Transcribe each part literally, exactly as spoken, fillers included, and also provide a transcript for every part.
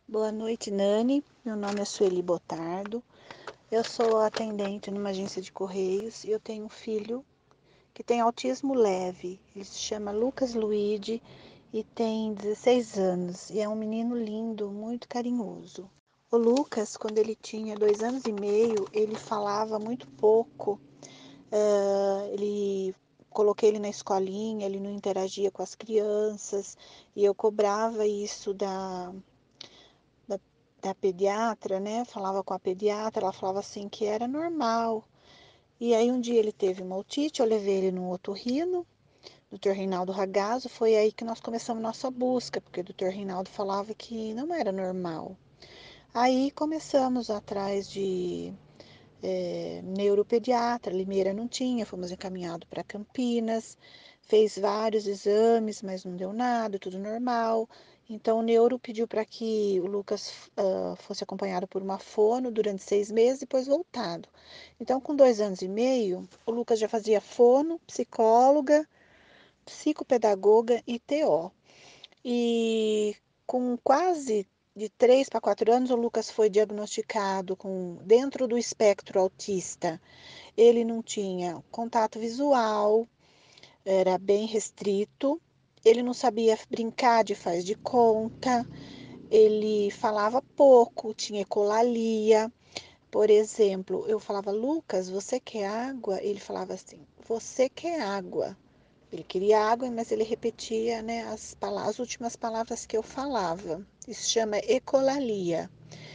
Boa noite, Nani. Meu nome é Sueli Botardo. Eu sou atendente numa agência de correios e eu tenho um filho que tem autismo leve. Ele se chama Lucas Luigi e tem dezesseis anos e é um menino lindo, muito carinhoso. O Lucas, quando ele tinha dois anos e meio, ele falava muito pouco. Uh, ele coloquei ele na escolinha, ele não interagia com as crianças e eu cobrava isso da da, da pediatra, né? Falava com a pediatra, ela falava assim que era normal. E aí um dia ele teve uma otite, eu levei ele no otorrino, doutor Reinaldo Ragazzo, foi aí que nós começamos nossa busca, porque o doutor Reinaldo falava que não era normal. Aí começamos atrás de é, neuropediatra, Limeira não tinha, fomos encaminhados para Campinas, fez vários exames, mas não deu nada, tudo normal. Então o neuro pediu para que o Lucas uh, fosse acompanhado por uma fono durante seis meses, depois voltado. Então, com dois anos e meio, o Lucas já fazia fono, psicóloga, psicopedagoga e T O. E com quase de três para quatro anos, o Lucas foi diagnosticado com dentro do espectro autista. Ele não tinha contato visual, era bem restrito. Ele não sabia brincar de faz de conta. Ele falava pouco, tinha ecolalia. Por exemplo, eu falava, Lucas, você quer água? Ele falava assim, você quer água? Ele queria água, mas ele repetia, né, as, as últimas palavras que eu falava. Isso chama ecolalia.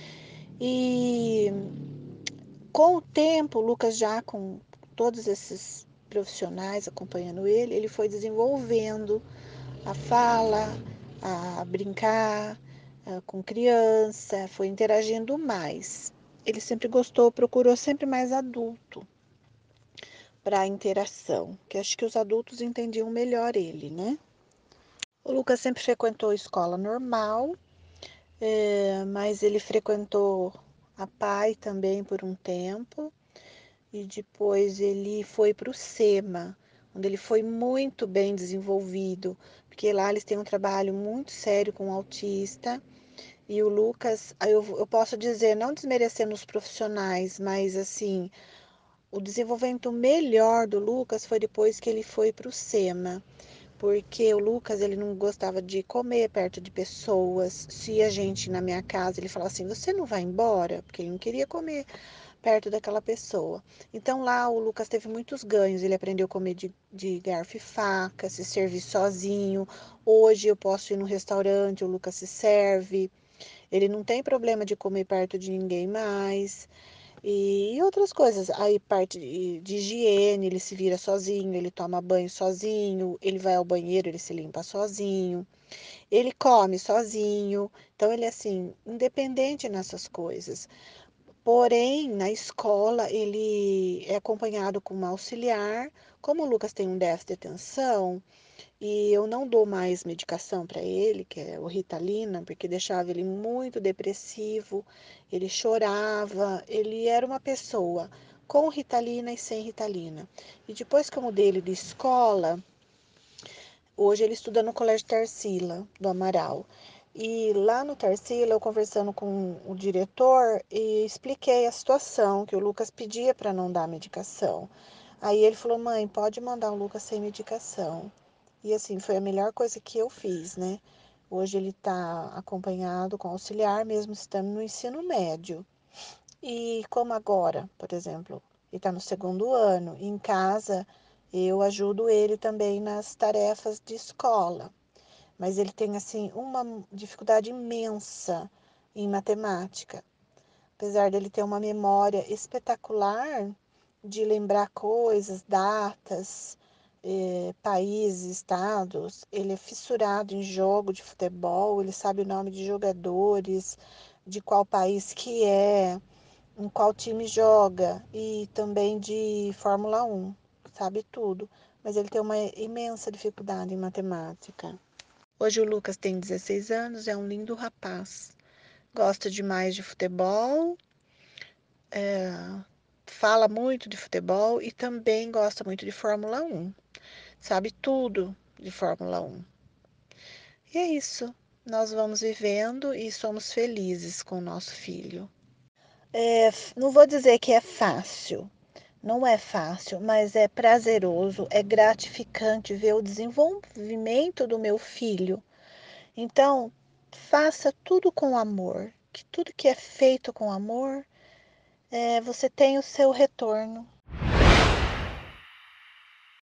E com o tempo, o Lucas já com todos esses profissionais acompanhando ele, ele foi desenvolvendo a fala, a brincar a, com criança, foi interagindo mais. Ele sempre gostou, procurou sempre mais adulto para a interação, que acho que os adultos entendiam melhor ele, né? O Lucas sempre frequentou escola normal, é, mas ele frequentou a PAI também por um tempo e depois ele foi para o SEMA, onde ele foi muito bem desenvolvido, porque lá eles têm um trabalho muito sério com o autista. E o Lucas, eu, eu posso dizer, não desmerecendo os profissionais, mas assim, o desenvolvimento melhor do Lucas foi depois que ele foi para o SEMA, porque o Lucas ele não gostava de comer perto de pessoas. Se a gente na minha casa ele falava assim, você não vai embora, porque ele não queria comer perto daquela pessoa. Então lá o Lucas teve muitos ganhos. Ele aprendeu a comer de, de garfo e faca, se servir sozinho. Hoje eu posso ir no restaurante, o Lucas se serve. Ele não tem problema de comer perto de ninguém mais. E outras coisas. Aí, parte de, de higiene, ele se vira sozinho, ele toma banho sozinho, ele vai ao banheiro, ele se limpa sozinho, ele come sozinho. Então, ele é assim, independente nessas coisas. Porém, na escola, ele é acompanhado com uma auxiliar. Como o Lucas tem um déficit de atenção, e eu não dou mais medicação para ele, que é o Ritalina, porque deixava ele muito depressivo, ele chorava, ele era uma pessoa com Ritalina e sem Ritalina. E depois que eu mudei ele de escola, hoje ele estuda no Colégio Tarsila, do Amaral. E lá no Tarsila, eu conversando com o diretor, e expliquei a situação, que o Lucas pedia para não dar medicação. Aí ele falou, mãe, pode mandar o Lucas sem medicação. E assim, foi a melhor coisa que eu fiz, né? Hoje ele está acompanhado com auxiliar, mesmo estando no ensino médio. E como agora, por exemplo, ele está no segundo ano, em casa eu ajudo ele também nas tarefas de escola. Mas ele tem, assim, uma dificuldade imensa em matemática. Apesar dele ter uma memória espetacular de lembrar coisas, datas, eh, países, estados, ele é fissurado em jogo de futebol, ele sabe o nome de jogadores, de qual país que é, em qual time joga e também de Fórmula um, sabe tudo. Mas ele tem uma imensa dificuldade em matemática. Hoje o Lucas tem dezesseis anos, é um lindo rapaz. Gosta demais de futebol, é, fala muito de futebol e também gosta muito de Fórmula um. Sabe tudo de Fórmula um. E é isso. nós vamos vivendo e somos felizes com o nosso filho. É, não vou dizer que é fácil, não é fácil, mas é prazeroso, é gratificante ver o desenvolvimento do meu filho. Então, faça tudo com amor, que tudo que é feito com amor, é, você tem o seu retorno.